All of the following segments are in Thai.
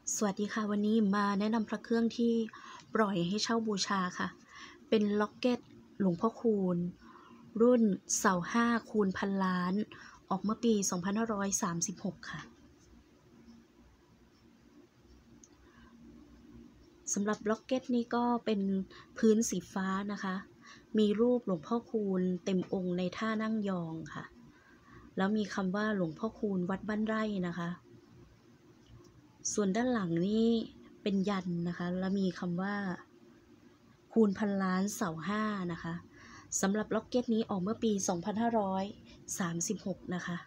สวัสดีค่ะวันนี้มาแนะนำพระเครื่องที่ปล่อยให้เช่าบูชาค่ะเป็นล็อกเก็ตหลวงพ่อคูณรุ่นเสา5คูณพันล้านออกเมื่อปี2536ค่ะสำหรับล็อกเก็ตนี้ก็เป็นพื้นสีฟ้านะคะมีรูปหลวงพ่อคูณเต็มองค์ในท่านั่งยองค่ะแล้วมีคำว่าหลวงพ่อคูณวัดบ้านไร่นะคะส่วนด้านหลังนี่เป็นยันนะคะแล้วมีคำว่าคูณพันล้านเสา5นะคะสำหรับล็อกเก็ตนี้ออกเมื่อปี2536นะคะ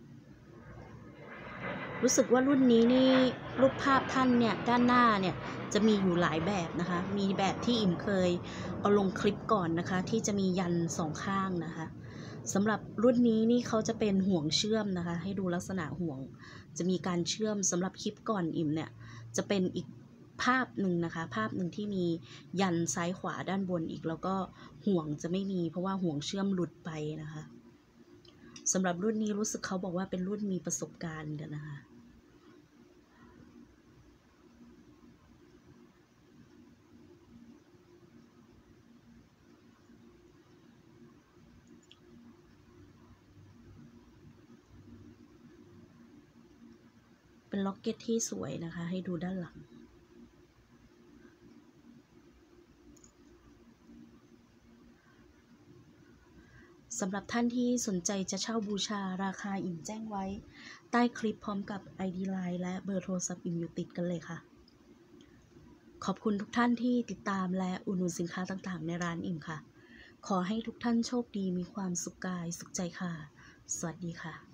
รู้สึกว่ารุ่นนี้นี่รูปภาพท่านเนี่ยด้านหน้าเนี่ยจะมีอยู่หลายแบบนะคะมีแบบที่อิ่มเคยเอาลงคลิปก่อนนะคะที่จะมียันสองข้างนะคะสำหรับรุ่นนี้นี่เขาจะเป็นห่วงเชื่อมนะคะให้ดูลักษณะห่วงจะมีการเชื่อมสำหรับคลิปก่อนอิ่มเนี่ยจะเป็นอีกภาพหนึ่งนะคะภาพหนึ่งที่มียันซ้ายขวาด้านบนอีกแล้วก็ห่วงจะไม่มีเพราะว่าห่วงเชื่อมหลุดไปนะคะสำหรับรุ่นนี้รู้สึกเขาบอกว่าเป็นรุ่นมีประสบการณ์กันนะคะเป็นล็อกเก็ตที่สวยนะคะให้ดูด้านหลังสำหรับท่านที่สนใจจะเช่าบูชาราคาอิ่มแจ้งไว้ใต้คลิปพร้อมกับ ID Line และเบอร์โทรศัพท์อิ่มอยู่ติดกันเลยค่ะขอบคุณทุกท่านที่ติดตามและอุดหนุนสินค้าต่างๆในร้านอิ่มค่ะขอให้ทุกท่านโชคดีมีความสุขกายสุขใจค่ะสวัสดีค่ะ